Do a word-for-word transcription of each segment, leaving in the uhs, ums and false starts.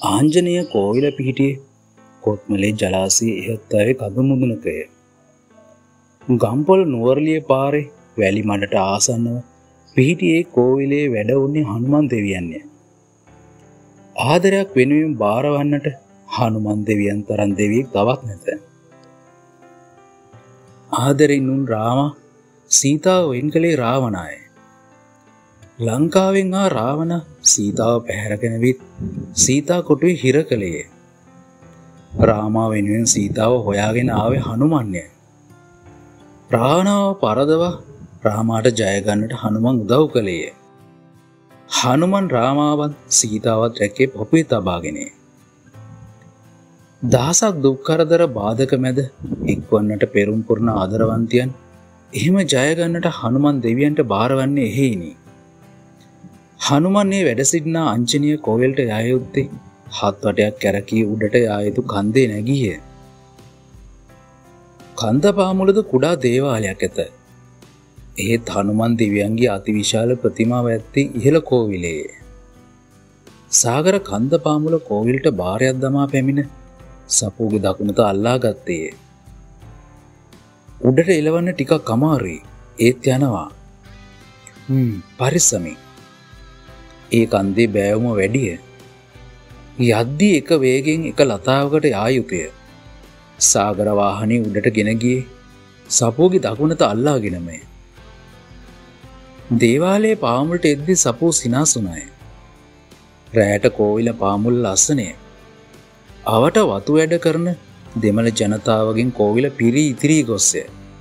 ආංජනේය කෝවිල පිහිටියේ කොත්මලේ ජලාශයේ ඉහත්තාවේ කඳු මුදුනකය. ගම්පොළ නුවරළිය පාරේ වැලි මඩට ආසන්නව පිහිටියේ කෝවිලේ වැඩ වුණේ හනුමන් දෙවියන්ය. ආදරයක් වෙනුවෙන් බාරවන්නට හනුමන් දෙවියන් තරම් දෙවියෙක් තවත් නැත. ආදරෙන් උන් රාම සීතාව වෙන් කළේ රාවණාය. ලංකාවෙන් ආ රාවණ සීතාව පැහැරගෙන විත් සීතා කොටුවේ හිර කළේය. රාමා වෙනුවෙන් සීතාව හොයාගෙන ආවේ හනුමන්ය. රාවණාව පරදවා රාමාට ජය ගන්නට හනුමන් උදව් කළේය. හනුමන් රාමාවත් සීතාවත් රැකේ පොපේ තබාගෙනය. දහසක් දුක් කරදර බාධක මැද එක්වන්නට පෙරුම් පුරන ආදරවන්තයන් එහෙම ජය ගන්නට හනුමන් දෙවියන්ට බාරවන්නේ එහෙයිනි. හනුමන්නේ වැඩ සිටිනා අංජනීය කෝවිලට යා යුත්තේ හත් වටයක් කැරකී උඩට යා යුතු කන්දේ නැගීය. කන්ද පාමුලද කුඩා දේවාලයක් ඇත. ඒත් හනුමන් දෙවියන්ගේ අතිවිශාල ප්‍රතිමාව ඇත්තේ ඉහළ කෝවිලේ. සාගර කන්ද පාමුල කෝවිලට බාරයක් දමා පැමිණ සපුගේ දකුණත අල්ලා ගත්තේ. උඩට එලවන්න ටිකක් අමාරුයි. ඒත් යනවා. හ්ම් පරිස්සමින්. ඒ කන්දේ බෑවුම වැඩිය. යද්දී එක වේගෙන් එක ලතාවකට යා යුතුය. සාගර වාහනේ උඩට ගෙන ගියේ සපුගේ දකුණත අල්ලාගෙනමයි. දේවාලයේ පාමුලට එද්දී සපෝ සිනාසුනාය. රැයට කෝවිල පාමුල ලස්සනය. අවට වතු වැඩ කරන දෙමළ ජනතාවගෙන් කෝවිල පිරී ඉතිරී ගොස්ය.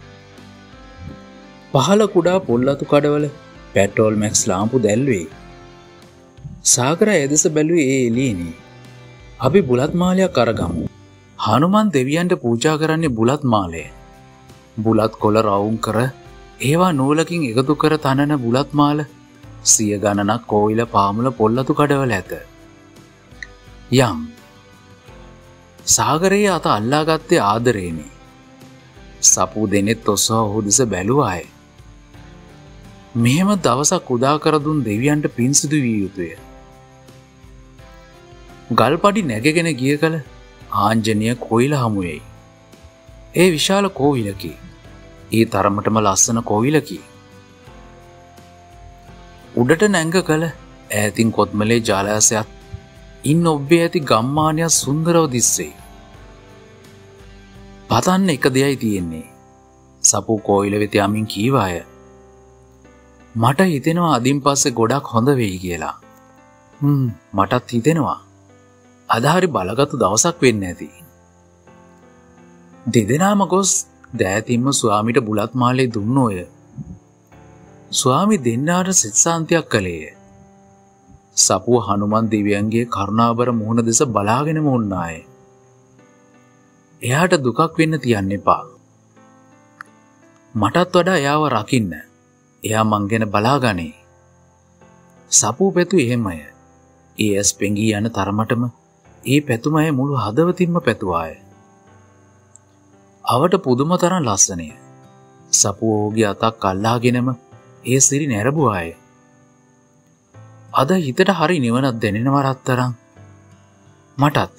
පහළ කුඩා පොල්ලතු කඩවල පෙට්‍රෝල් මැක්ස් ලාම්පු දැල්වේ. සාගර එදෙස බැලුවේ ඒ එළියේනි. අපි බුලත් මාලයක් අරගමු. හනුමන් දෙවියන්ට පූජා කරන්නේ බුලත් මාලය. බුලත් කොළ රවුම් කර ඒවා නූලකින් එකතු කර තනන බුලත් මාල සිය ගණනක් කෝවිල පාමුල පොල්ලතු කඩවල ඇත. යම් සාගරයේ අත අල්ලාගත්තේ ආදරේනි. සපු දෙනෙත් ඔසව ඔහු දෙස බැලුවාය. මෙහෙම දවසක් උදා කර දුන් දෙවියන්ට පින් සිදු විය යුතුය. ගල්පඩි නැගගෙන ගිය කල ආංජනීය කෝවිල හමුවෙයි. ඒ විශාල කෝවිලකි. ඒ තරමටම ලස්සන කෝවිලකි. උඩට නැංග කල ඈතින් කොත්මලේ ජාලාශයත් ඉන් ඔබ්බේ ඇති ගම්මානයක් සුන්දරව දිස්සේ. පතන්න එක දෙයයි තියෙන්නේ. සපු කෝවිල වෙත යමින් කීවාය. මට හිතෙනවා අදින් පස්සේ ගොඩක් හොඳ වෙයි කියලා. හ්ම් මටත් හිතෙනවා. අද හරි බලගත්තු දවසක් වෙන්න ඇති. දෙදෙනාම ගොස් දෑතින්ම ස්වාමිට බුලත් මාලේ දුන්නෝය. ස්වාමි දෙන්නාට සිත්සාන්තියක් කළේය. සපුව හනුමන් දෙවියන්ගේ කරුණාබර මුහුණ දෙස බලාගෙනම උන්නාය. එයාට දුකක් වෙන්න තියන්න එපා. මටත් වඩා එයාව රකින්න. එයා මං ගැන බලාගනේ. සපුව පැතු එහෙමය. ඒ ඇස් පෙඟී යන තරමටම ඒ පැතුම අය මුළු හදවතින්ම පැතුවාය. අවට පුදුම තරම් ලස්සනය. සපුව ඔහුගේ අතක් අල්ලාගෙනම ඒ සිරි නැරඹුවාය. අද හිතට හරි නිවනක් දැනෙනවා රත්තරන්. මටත්.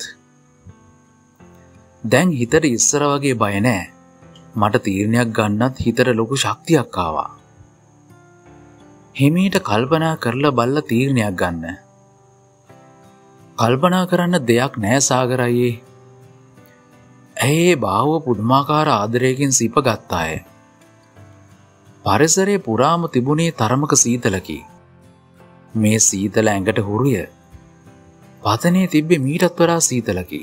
දැන් හිතට ඉස්සර වගේ බය නෑ. මට තීරණයක් ගන්නත් හිතට ලොකු ශක්තියක් ආවා. හිමීට කල්පනා කරලා බලලා තීරණයක් ගන්න. කල්පනා කරන්න දෙයක් නෑ සාගරයේ. ඇයේ බාහුව පුදුමාකාර ආදරයකින් සිප ගත්තාය. පරිසරයේ පුරාම තිබුණේ තරමක සීතලකි. මේ සීතල ඇඟට හුරුය. පතනේ තිබ්බේ මීටත් වඩා සීතලකි.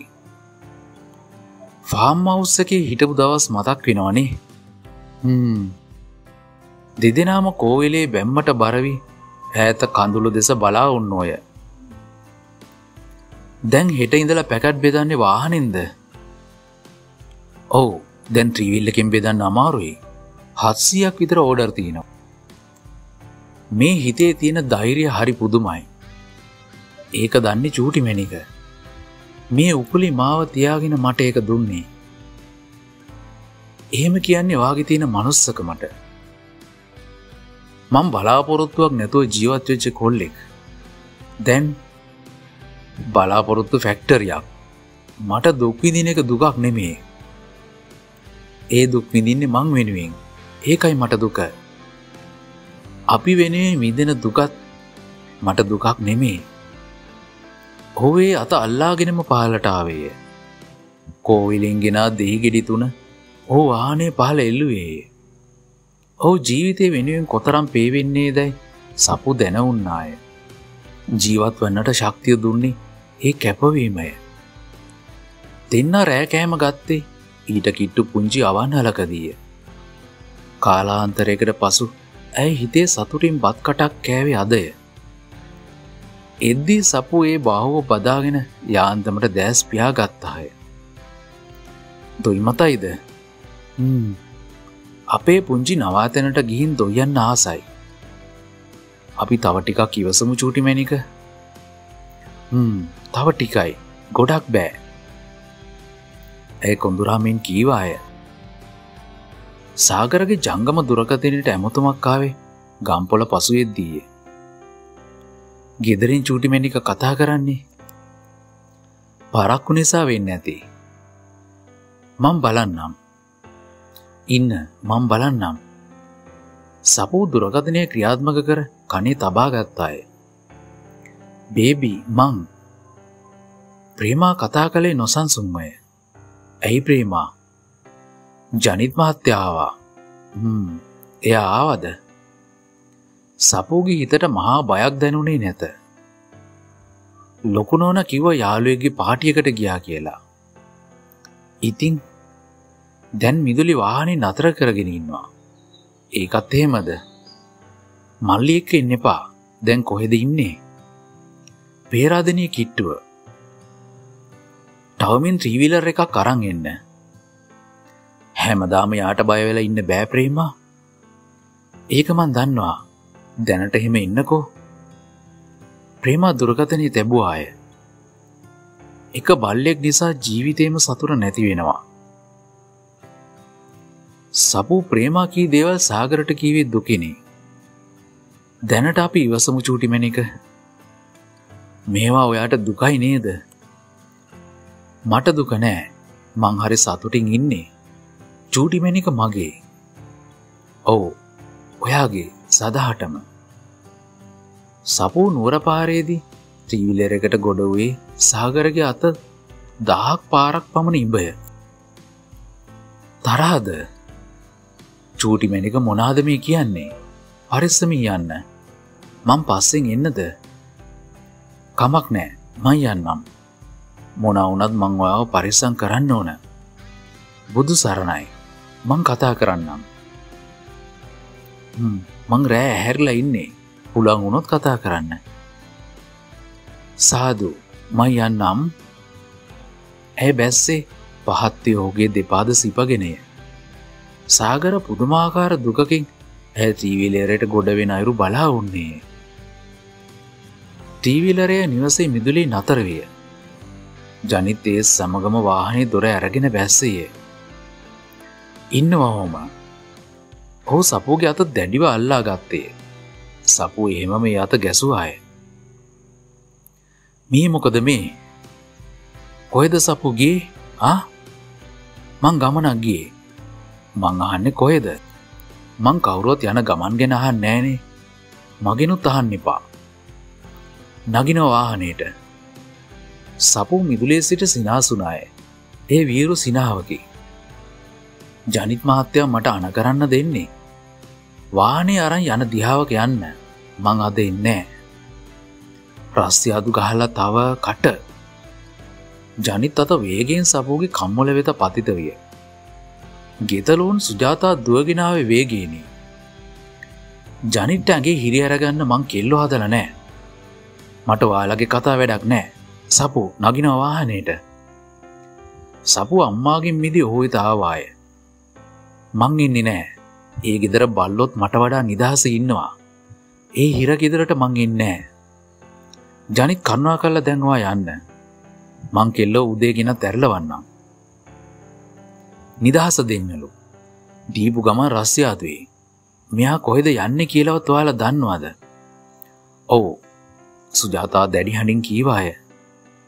ෆාම් හවුස් එකේ හිටපු දවස් මතක් වෙනවනේ. හ්ම්. දෙදෙනාම කෝවිලේ බැම්මට බරවි ඈත කඳුළු දෙස බලා උන්නෝය. දැන් හෙට ඉඳලා පැකට් බෙදන්නේ වාහනෙන්ද? ඔව් දැන් ත්‍රිවිල් එකෙන් බෙදන්න අමාරුයි. හත්සියයක් විතර ඕඩර් තියෙනවා. මේ හිතේ තියෙන ධෛර්යය හරි පුදුමයි. ඒක දන්නේ චූටි මැනික. මේ උකුලි මාව තියාගෙන මට ඒක දුන්නේ. එහෙම කියන්නේ වාගේ තියෙන මනුස්සකමට. මම බලාපොරොත්තුවක් නැතුව ජීවත් වෙච්ච කොල්ලෙක්. දැන් බලාපොරොත්තු ෆැක්ටරියක්. මට දුක් විඳින එක දුකක් නෙමෙයි. ඒ දුක් විඳින්නේ මං වෙනුවෙන්. ඒකයි මට දුක. අපි වෙනුවෙන් විඳින දුකත් මට දුකක් නෙමෙයි. ඔහුේ අත අල්ලාගෙනම පහලට ආවේය. කෝවිලෙන් ගෙනා දෙහි ගෙඩි තුන ඔහු වාහනේ පහල එල්ලුවේ. ඔහු ජීවිතේ වෙනුවෙන් කොතරම් පේවෙන්නේදයි සපු දැනුණාය. ජීවත් වන්නට ශක්තිය දුන්නේ ඒ කැපවීමය. දෙන්න රෑ කෑම ගත්තේ ඊට කිට්ටු පුංචි අවන්හලකදීය. කාලාන්තරයකට පසු ඇය හිතේ සතුටින් බත් කටක් කෑවේ අදය. එද්දී සපු ඒ බාහුව බදාගෙන යාන්තමට දැස් පියා ගත්තාය. දොයි මතයිද? හ්ම්. අපේ පුංචි නවාතැනට ගිහින් දොයන්න ආසයි. අපි තව ටිකක් ඉවසමු චූටි මැනික. හ්ම්. තව ටිකයි. ගොඩක් බෑ. ඒ කොඳුරාමින් කීවාය. සාගරගේ ජංගම දුරකථනයට ඇමතුමක් ආවේ ගම්පොළ පසුවෙද්දීය. ගෙදරින් චූටි මැනික කතා කරන්නේ පරක්කු නිසා වෙන්න ඇති. මං බලන්නම්. ඉන්න මං බලන්නම්. සපූ දුරකථනය ක්‍රියාත්මක කර කනේ තබා ගත්තාය. බේබි මං. ප්‍රේමා කතා කළේ නොසන්සුන්මය. ඇයි ප්‍රේමා? ජනිත් මහත්තයා ආවා. හ්ම්. එයා ආවද? සපූගේ හිතට මහා බයක් දැනුනේ නැත. ලොකු නෝනා කිව්ව යාළුවෙක්ගේ පාටියකට ගියා කියලා. ඉතින් දැන් මිදුලි වාහනේ නතර කරගෙන ඉන්නවා. ඒකත් එහෙමද? මල්ලි එක්ක ඉන්න එපා. දැන් කොහෙද ඉන්නේ? පේරාදෙනිය කිට්ටුව. ටවමින් ත්‍රීවීලර් එකක් අරන් එන්න. හැමදාම යාට බය වෙලා ඉන්න බෑ ප්‍රේමා. ඒක මන් දන්නවා. දැනට එහෙම ඉන්නකෝ. ප්‍රේමා දුරකථනය තැබුවාය. එක බල්ලෙක් නිසා ජීවිතේම සතුට නැති වෙනවා. සපු ප්‍රේමා කී දේවල් සාගරට කීවේ දුකිනේ. දැනට අපි ඉවසමු චූටි මැනික. මේවා ඔයාට දුකයි නේද? මට දුක නෑ. මං හරි සතුටින් ඉන්නේ. චූටි මැනික මගේ. ඔව්. ඔයාගේ සදාටම. සපූ නුවර පාරේදී ත්‍රීවීලර් එකට ගොඩ වූයේ සාගරගේ අත දහක් පාරක් පමණ ඉබය. තරහද? චූටි මැනික මොනාද මේ කියන්නේ? පරිස්සමින් යන්න. මං පස්සෙන් එන්නද? කමක් නෑ. මං යන්නම්. මොනා වුණත් මං ඔයාව පරිස්සම් කරන්න ඕන. බුදු සරණයි. මං කතා කරන්නම්. හ්ම්. මං රෑ ඇහැරිලා ඉන්නේ. පුළුවන් වුණොත් කතා කරන්න. සාදු. මං යන්නම්. ඇය බැස්සේ පහත්තේ ඔහුගේ දෙපාද සිපගෙනය. සාගර පුදුමාකාර දුකකින් ඇය ත්‍රීවීලරයට ගොඩ වෙන අයුරු බලා උන්නේ. ත්‍රීවීලරය නිවසේ මිදුලේ නතර විය. ජනිත් ඒ සමගම වාහනේ දොර අරගෙන බැස්සේය. ඉන්නවවම. ඔහු සපුගේ අත දැඩිව අල්ලා ගත්තේ. සපු එහෙම මේ අත ගැසුවාය. මේ මොකද මේ? කොහෙද සපු ගියේ? ආ? මං ගමනක් ගියේ. මං අහන්නේ කොහෙද? මං කවුරුවත් යන ගමන් ගැන අහන්නේ නෑනේ. මගෙනුත් අහන්න එපා. නගින වාහනේට. සපු මිදුලේ සිට සිනාසුනාය. ඒ වීරු සිනාවකි. ජනිත් මහත්තයා මට අණ කරන්න දෙන්නේ. වාහනේ අරන් යන දිහාවක යන්න. මං අද එන්නේ නෑ. රස්තියාදු ගහලා තව කට. ජනිත් අත වේගයෙන් සපුගේ කම්මොල වෙත පතිත විය. ගෙතලුන් සුජාතා දුවගෙන ආවේ වේගයෙනි. ජනිත් ඇඟේ හිරි අරගන්න මං කෙල්ලෝ හදලා නෑ. මට ඔයාලගේ කතා වැඩක් නෑ. සපු නගින වාහනේට. සපු අම්මාගෙන් මිදී ඔහු වෙත ආවාය. මං ඉන්නේ නෑ. ඒ ගෙදර බල්ලොත් මට වඩා නිදහසේ ඉන්නවා. ඒ හිර ගෙදරට මං ඉන්නේ නෑ. ජනිත් කරුණා කරලා දැන් ඔයා යන්න. මං කෙල්ලෝ උදේ ගෙනත් ඇරලවන්නම්. නිදහස දෙන්නලු. දීපු ගමන් රස්තියාදුවේ. මෙයා කොහෙද යන්නේ කියලාවත් ඔයාලා දන්නවද? ඔව්. සුජාතා දැඩි හඬින් කීවාය.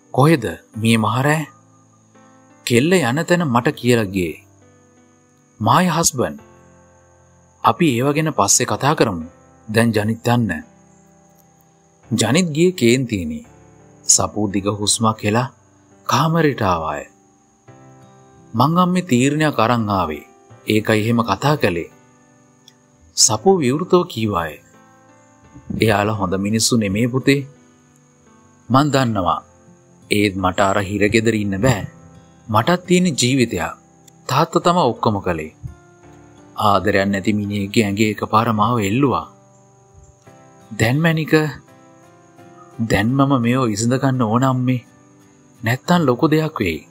කොහෙද මේ මහරෑ? කෙල්ල යන තැන මට කියලා ගියේ. my husband. අපි ඒව ගැන පස්සේ කතා කරමු. දැන් ජනිත් යන්න. ජනිත් ගියේ කේන්තිනේ. සපු දිග හුස්මක් හෙලා කාමරයට ආවාය. මං අම්මේ තීරණයක් අරන් ආවේ. ඒකයි එහෙම කතා කළේ. සපු විවෘතව කීවාය. එයාලා හොඳ මිනිස්සු නෙමේ පුතේ. මං දන්නවා. ඒත් මට අර හිරගෙදර ඉන්න බෑ. මටත් තියෙන ජීවිතයක්. තාත්තා තමයි ඔක්කොම කළේ. ආදරයක් නැති මිනිහෙක්ගේ ඇඟේ එකපාර මාව එල්ලුවා. දැන් මැනික දැන් මම මේව විසඳ ගන්න ඕන අම්මේ. නැත්තම් ලොකු දෙයක් වෙයි.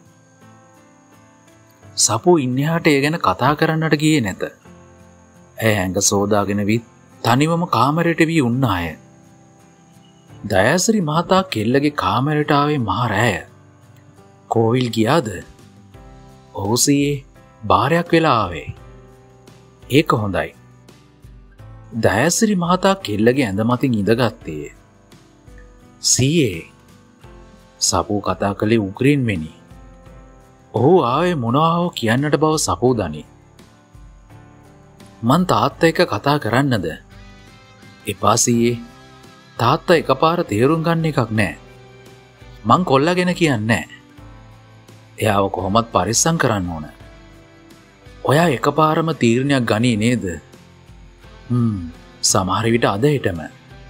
සපු ඉන්නහට ඒ ගැන කතා කරන්නට ගියේ නැත. ඇය ඇඟ සෝදාගෙන විත් තනිවම කාමරයට වී උන්නාය. දයාසිරි මහතා කෙල්ලගේ කාමරයට ආවේ මහ රෑය. කෝවිල් ගියාද? ඔහු සීයේ බාරයක් වෙලා ආවේ. ඒක හොඳයි. දයාසිරි මහතා කෙල්ලගේ ඇඳ මතින් ඉඳගත්තේ. සීයේ සපු කතා කළේ උග්‍රීන් වෙනි. ඔහු ආවේ මොනවා හෝ කියන්නට බව සපු දනි. මං තාත්තා එක්ක කතා කරන්නද? එපා සීයේ. තාත්තා එකපාර තේරුම් ගන්න එකක් නෑ. මං කොල්ලා ගැන කියන්නේ නෑ. එයාව කොහොමත් පරිස්සම් කරන්න ඕන. ඔයා එකපාරම තීරණයක් ගනී නේද? හ්ම් සමහර විට අද හෙටම.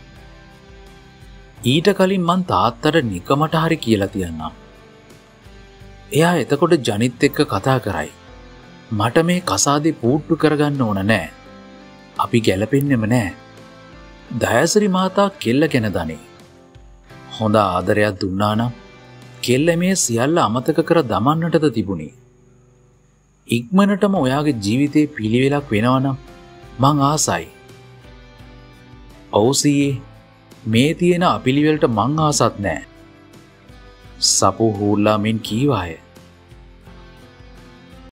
ඊට කලින් මං තාත්තට නිකමට හරි කියලා තියන්නම්. එයා එතකොට ජනිත් එක්ක කතා කරයි. මට මේ කසාදේ පූට්ටු කරගන්න ඕන නෑ. අපි ගැලපෙන්නෙම නෑ. දයාසිරි මහතා කෙල්ල ගැන දනේ. හොඳ ආදරයක් දුන්නා නම් කෙල්ල මේ සියල්ල අමතක කර දමන්නටද තිබුණේ. ඉක්මනටම ඔයාගේ ජීවිතේ පිළිවෙලක් වෙනවා නම් මං ආසයි. ඔව් සීයේ මේ තියෙන අපිලිවෙලට මං ආසත් නෑ. සපු හූල්ලා මෙන් කීවාය.